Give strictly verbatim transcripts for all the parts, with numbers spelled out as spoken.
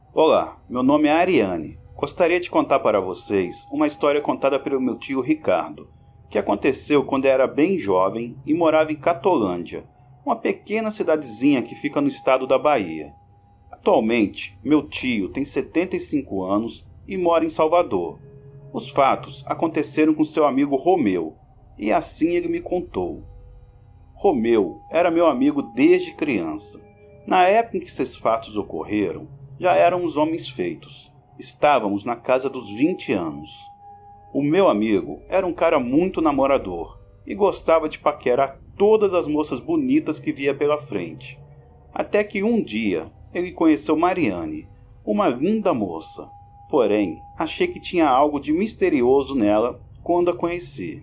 Olá, meu nome é Ariane. Gostaria de contar para vocês uma história contada pelo meu tio Ricardo, que aconteceu quando era bem jovem e morava em Catolândia, uma pequena cidadezinha que fica no estado da Bahia. Atualmente, meu tio tem setenta e cinco anos e mora em Salvador. Os fatos aconteceram com seu amigo Romeu, e assim ele me contou. Romeu era meu amigo desde criança. Na época em que esses fatos ocorreram, já éramos homens feitos. Estávamos na casa dos vinte anos. O meu amigo era um cara muito namorador e gostava de paquerar todas as moças bonitas que via pela frente. Até que um dia ele conheceu Mariane, uma linda moça. Porém, achei que tinha algo de misterioso nela quando a conheci.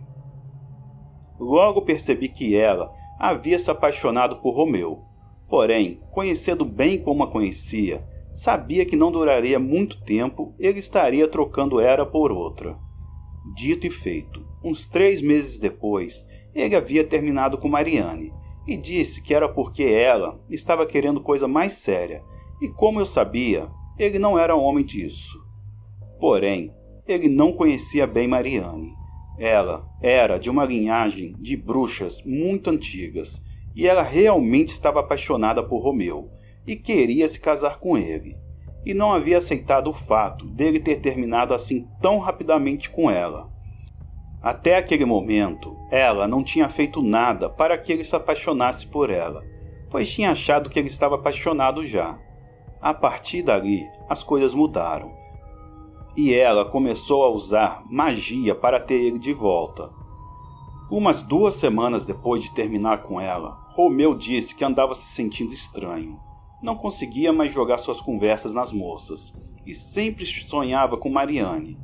Logo percebi que ela havia se apaixonado por Romeu. Porém, conhecendo bem como a conhecia, sabia que não duraria muito tempo e ele estaria trocando ela por outra. Dito e feito, uns três meses depois, ele havia terminado com Mariane e disse que era porque ela estava querendo coisa mais séria, e como eu sabia, ele não era homem disso. Porém, ele não conhecia bem Mariane. Ela era de uma linhagem de bruxas muito antigas, e ela realmente estava apaixonada por Romeu e queria se casar com ele, e não havia aceitado o fato dele ter terminado assim tão rapidamente com ela. Até aquele momento, ela não tinha feito nada para que ele se apaixonasse por ela, pois tinha achado que ele estava apaixonado já. A partir dali, as coisas mudaram, e ela começou a usar magia para ter ele de volta. Umas duas semanas depois de terminar com ela, Romeu disse que andava se sentindo estranho. Não conseguia mais jogar suas conversas nas moças, e sempre sonhava com Mariane.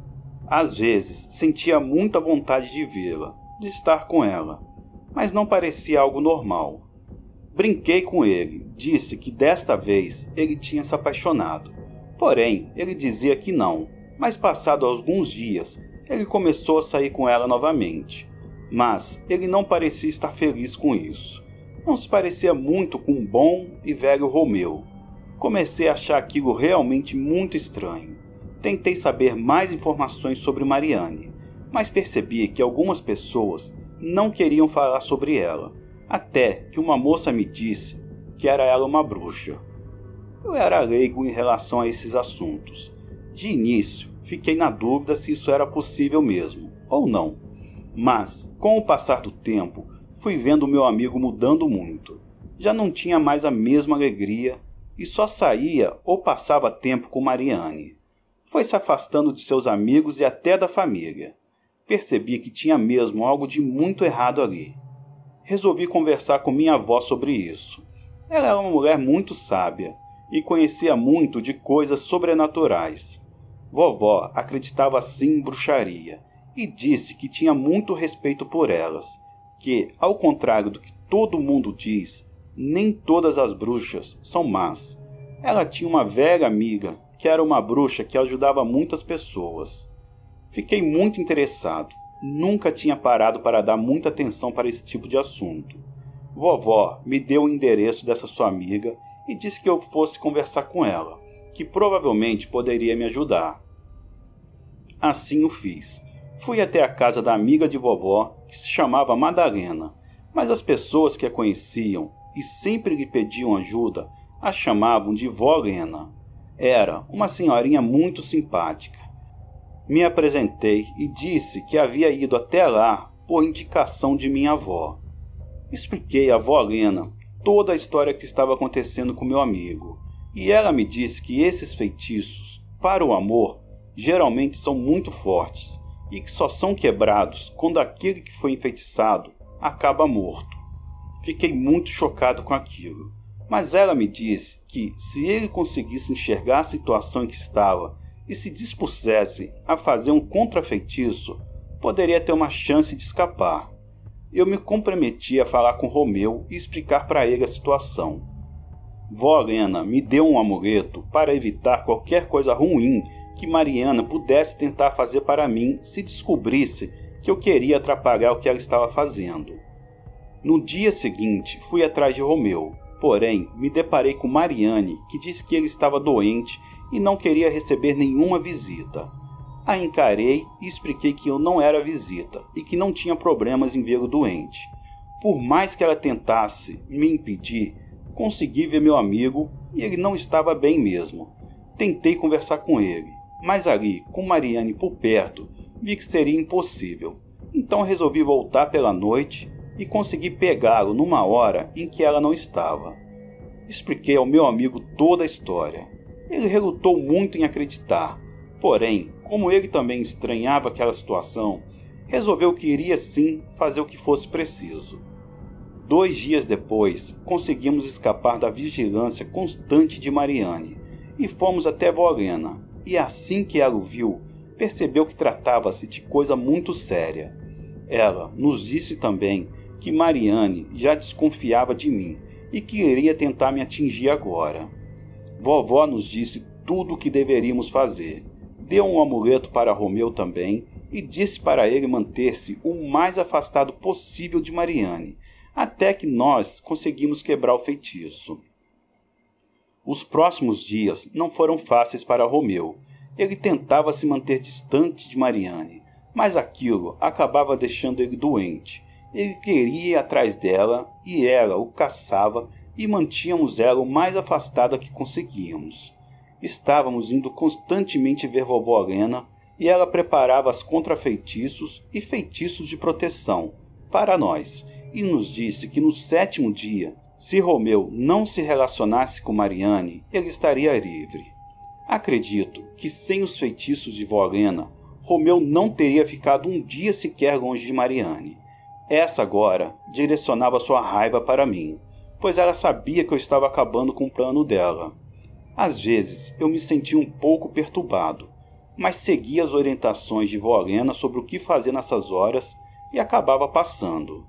Às vezes, sentia muita vontade de vê-la, de estar com ela, mas não parecia algo normal. Brinquei com ele, disse que desta vez ele tinha se apaixonado. Porém, ele dizia que não, mas passado alguns dias, ele começou a sair com ela novamente. Mas ele não parecia estar feliz com isso. Não se parecia muito com o bom e velho Romeu. Comecei a achar aquilo realmente muito estranho. Tentei saber mais informações sobre Mariane, mas percebi que algumas pessoas não queriam falar sobre ela, até que uma moça me disse que era ela uma bruxa. Eu era leigo em relação a esses assuntos. De início, fiquei na dúvida se isso era possível mesmo, ou não. Mas, com o passar do tempo, fui vendo meu amigo mudando muito. Já não tinha mais a mesma alegria e só saía ou passava tempo com Mariane. Foi se afastando de seus amigos e até da família. Percebi que tinha mesmo algo de muito errado ali. Resolvi conversar com minha avó sobre isso. Ela era uma mulher muito sábia e conhecia muito de coisas sobrenaturais. Vovó acreditava sim em bruxaria e disse que tinha muito respeito por elas, que, ao contrário do que todo mundo diz, nem todas as bruxas são más. Ela tinha uma velha amiga que era uma bruxa que ajudava muitas pessoas. Fiquei muito interessado, nunca tinha parado para dar muita atenção para esse tipo de assunto. Vovó me deu o endereço dessa sua amiga e disse que eu fosse conversar com ela, que provavelmente poderia me ajudar. Assim o fiz. Fui até a casa da amiga de vovó, que se chamava Madalena, mas as pessoas que a conheciam e sempre lhe pediam ajuda a chamavam de Vó Lena. Era uma senhorinha muito simpática. Me apresentei e disse que havia ido até lá por indicação de minha avó. Expliquei à Vó Lena toda a história que estava acontecendo com meu amigo, e ela me disse que esses feitiços, para o amor, geralmente são muito fortes, e que só são quebrados quando aquele que foi enfeitiçado acaba morto. Fiquei muito chocado com aquilo, mas ela me disse que, se ele conseguisse enxergar a situação em que estava e se dispusesse a fazer um contrafeitiço, poderia ter uma chance de escapar. Eu me comprometi a falar com Romeu e explicar para ele a situação. Vó Lena me deu um amuleto para evitar qualquer coisa ruim que Mariana pudesse tentar fazer para mim se descobrisse que eu queria atrapalhar o que ela estava fazendo. No dia seguinte, fui atrás de Romeu. Porém, me deparei com Mariane, que disse que ele estava doente e não queria receber nenhuma visita. A encarei e expliquei que eu não era visita e que não tinha problemas em vê-lo doente. Por mais que ela tentasse me impedir, consegui ver meu amigo e ele não estava bem mesmo. Tentei conversar com ele, mas ali, com Mariane por perto, vi que seria impossível. Então resolvi voltar pela noite e consegui pegá-lo numa hora em que ela não estava. Expliquei ao meu amigo toda a história. Ele relutou muito em acreditar, porém, como ele também estranhava aquela situação, resolveu que iria sim fazer o que fosse preciso. Dois dias depois, conseguimos escapar da vigilância constante de Mariane e fomos até vó Lena, e assim que ela o viu, percebeu que tratava-se de coisa muito séria. Ela nos disse também que Mariane já desconfiava de mim e que iria tentar me atingir agora. Vovó nos disse tudo o que deveríamos fazer. Deu um amuleto para Romeu também e disse para ele manter-se o mais afastado possível de Mariane, até que nós conseguimos quebrar o feitiço. Os próximos dias não foram fáceis para Romeu. Ele tentava se manter distante de Mariane, mas aquilo acabava deixando ele doente. Ele queria ir atrás dela e ela o caçava e mantínhamos ela o mais afastada que conseguíamos. Estávamos indo constantemente ver vovó Lena e ela preparava as contrafeitiços e feitiços de proteção para nós e nos disse que no sétimo dia, se Romeu não se relacionasse com Mariane, ele estaria livre. Acredito que sem os feitiços de vó Lena, Romeu não teria ficado um dia sequer longe de Mariane. Essa agora direcionava sua raiva para mim, pois ela sabia que eu estava acabando com o plano dela. Às vezes eu me sentia um pouco perturbado, mas seguia as orientações de vó Lena sobre o que fazer nessas horas e acabava passando.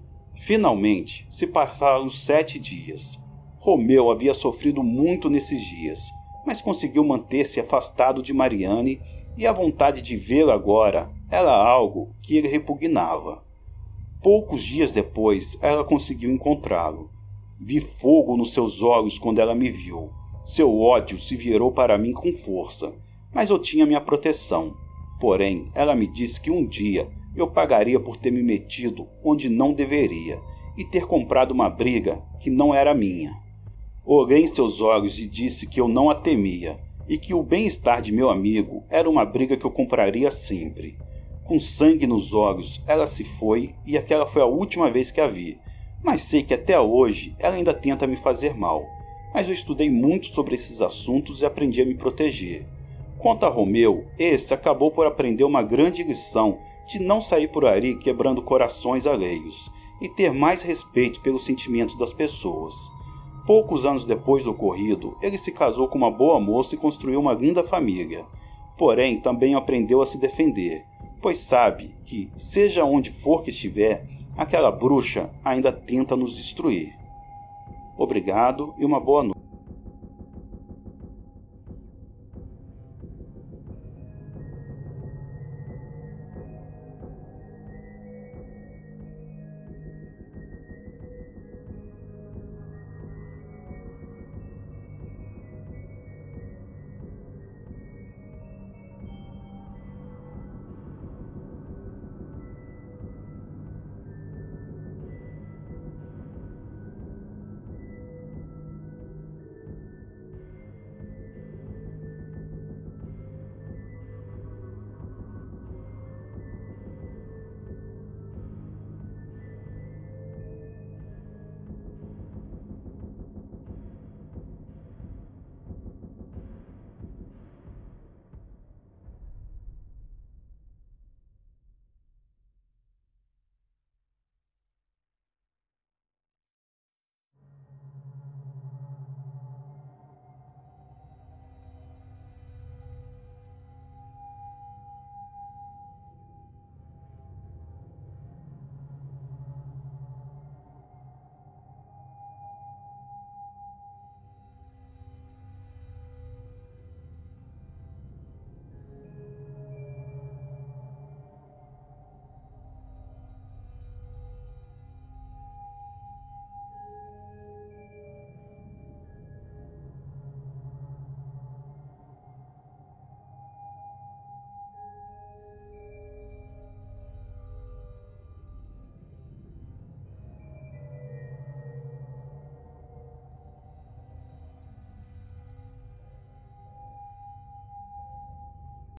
Finalmente se passaram os sete dias. Romeu havia sofrido muito nesses dias, mas conseguiu manter-se afastado de Mariane e a vontade de vê-la agora era algo que ele repugnava. Poucos dias depois, ela conseguiu encontrá-lo. Vi fogo nos seus olhos quando ela me viu. Seu ódio se virou para mim com força, mas eu tinha minha proteção. Porém, ela me disse que um dia eu pagaria por ter me metido onde não deveria e ter comprado uma briga que não era minha. Olhei em seus olhos e disse que eu não a temia e que o bem-estar de meu amigo era uma briga que eu compraria sempre. Com sangue nos olhos, ela se foi e aquela foi a última vez que a vi, mas sei que até hoje ela ainda tenta me fazer mal. Mas eu estudei muito sobre esses assuntos e aprendi a me proteger. Quanto a Romeu, esse acabou por aprender uma grande lição de não sair por aí quebrando corações alheios e ter mais respeito pelos sentimentos das pessoas. Poucos anos depois do ocorrido, ele se casou com uma boa moça e construiu uma linda família. Porém, também aprendeu a se defender, pois sabe que, seja onde for que estiver, aquela bruxa ainda tenta nos destruir. Obrigado e uma boa noite.